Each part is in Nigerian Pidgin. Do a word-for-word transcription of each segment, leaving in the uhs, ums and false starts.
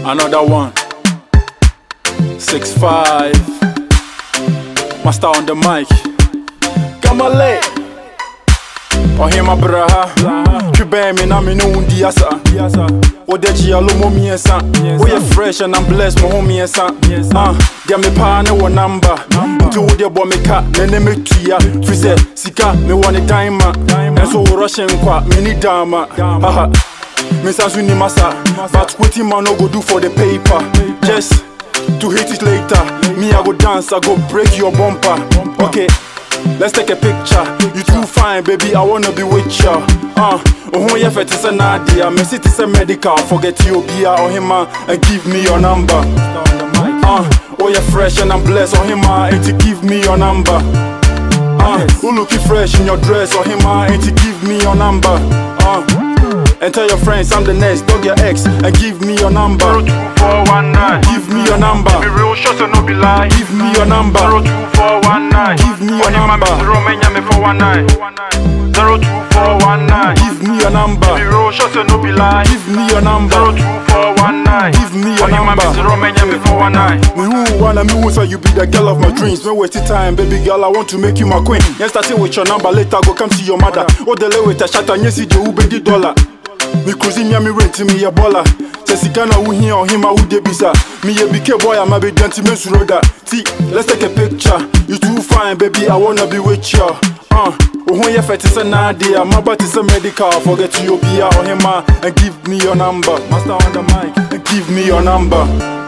Another one. Sixfive. Master on the mic. Kamale. Oh, hear my brother. Tribay me na me no undi asa. O de ji alomo mi esa. O ye fresh and I'm blessed mo homie esa. Ah, dia me pa ne wo number. Nti wo de bo me ka ne ne metua. Fi se sika me woni diamond. Enso wo rushing kwa me ni dama. Aha. Me sansu ni masa. But wetin man no go do for the paper. Just to hit it later. Me I go dance, I go break your bumper. Okay. Let's take a picture. You too fine, baby, I wanna be with ya. Uh, oh, yeah, fet is a nadia. Me sit is a medical. Forget you be or him and give me your number. Uh, oh, you're fresh and I'm blessed. Or him and to give me your number. Uh, who looking fresh in your dress? Or him and to give me your number. Uh, and tell your friends I'm the next. Dog your ex and give me your number. zero two four one nine. Give me your number. Be real short and no be lie. Give me your number. zero two four one nine. Give me your number. zero four one nine. zero two four one nine. Give me your number. Be real short and no be lie. Give me your number. zero two four one nine. Give me your number. zero four one nine. Me who wanna me who say you be the girl of my dreams. No waste time, baby girl, I want to make you my queen. Yes, starting with your number, later go come to your mother. Oh, the lay with a shot and yes, you do be the dollar. Me cruising ya me rent me a baller. Sesika na uhi on him a ude bisa. Me a B K boy I'm a big gentleman roda. T, let's take a picture. You too fine, baby, I wanna be with ya. Uh, oh yeah, fet is a nadia. My butt is a medical. Forget you be or him and give me your number. Master on the mic and give me your number.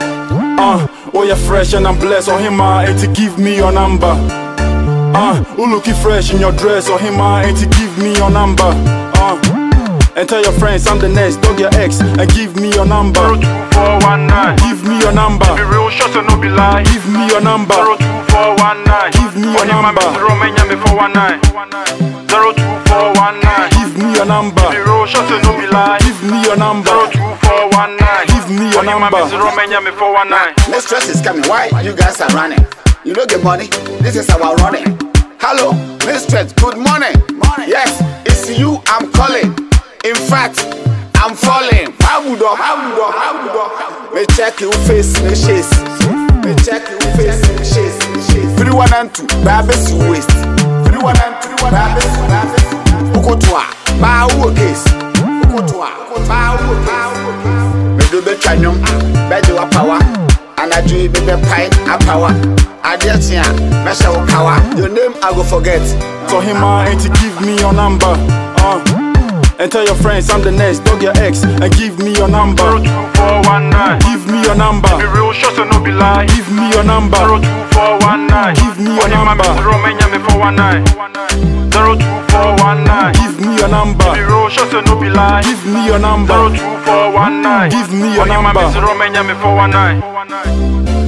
Uh, oh yeah, fresh and I'm blessed. Or him and to give me your number. Uh, who looking fresh in your dress? Or him and to give me your number. Uh. And tell your friends I'm the next, dog your ex, and give me your number. zero two four one nine. Give me your number. Be real short and no be lie. Give me your number. zero two four one nine. Give me your number. zero four one nine. zero two four one nine. Give me your number. Be real short and no be lie. Give me your number. zero two four one nine. Give me your number. zero four one nine. Next stress is coming. Why you guys are running? You don't get money. This is our running. Hello, mistress. Good morning. Morning. Yes, it's you I'm calling. In fact, I'm falling. How would I? How would I? How would I? Me check your face, me chase. Me check your face, me chase. Three one and two, baby's waist. Three one and two, baby's waist. Ukotwa, bawo case. Ukotwa, bawo case. Me do be chanyom, be do a power. And I do be be pie a power. I just ya, me show power. Your name I go forget. So him ain't to give me your number. Uh. And tell your friends I'm the next, dog your ex, and give me your number. zero two four one nine. Give me your number. Be real short and no be lie. Give me your number. zero two four one nine. Give me your number. zero four one nine. zero two four one nine. Give me your number. Be real short and no be lie. Give me your number. zero two four one nine. Give me your number. zero four one nine.